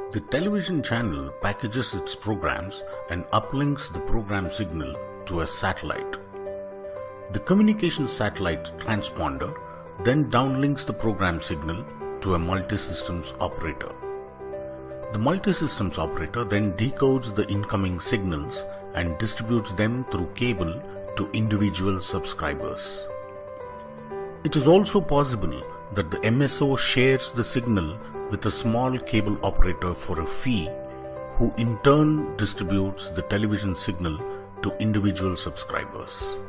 The television channel packages its programs and uplinks the program signal to a satellite. The communication satellite transponder then downlinks the program signal to a multi-systems operator. The multi-systems operator then decodes the incoming signals and distributes them through cable to individual subscribers. It is also possible that the MSO shares the signal with a small cable operator for a fee, who in turn distributes the television signal to individual subscribers.